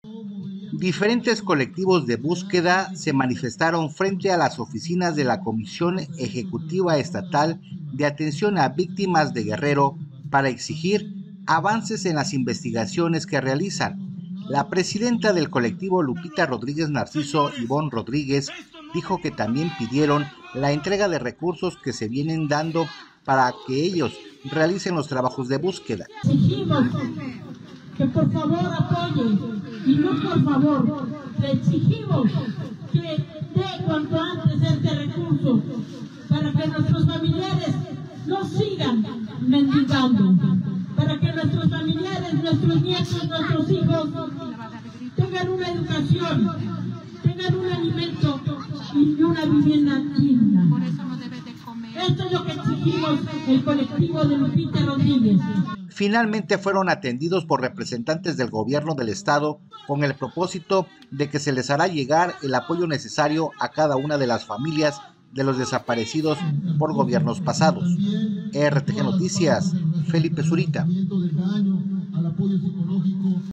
Diferentes colectivos de búsqueda se manifestaron frente a las oficinas de la Comisión Ejecutiva Estatal de Atención a Víctimas de Guerrero para exigir avances en las investigaciones que realizan. La presidenta del colectivo, Lupita Rodríguez Narciso Ivonne Rodríguez, dijo que también pidieron la entrega de recursos que se vienen dando para que ellos realicen los trabajos de búsqueda. Exigimos que por favor apoyen, y no por favor, le exigimos que dé cuanto antes este recurso para que nuestros familiares no sigan mendigando, para que nuestros familiares, nuestros nietos, nuestros hijos tengan una educación, tengan un alimento y una vivienda digna. Esto es lo que exigimos el colectivo de Lupita Rodríguez. Finalmente fueron atendidos por representantes del gobierno del estado con el propósito de que se les hará llegar el apoyo necesario a cada una de las familias de los desaparecidos por gobiernos pasados. RTG Noticias, Felipe Zurita.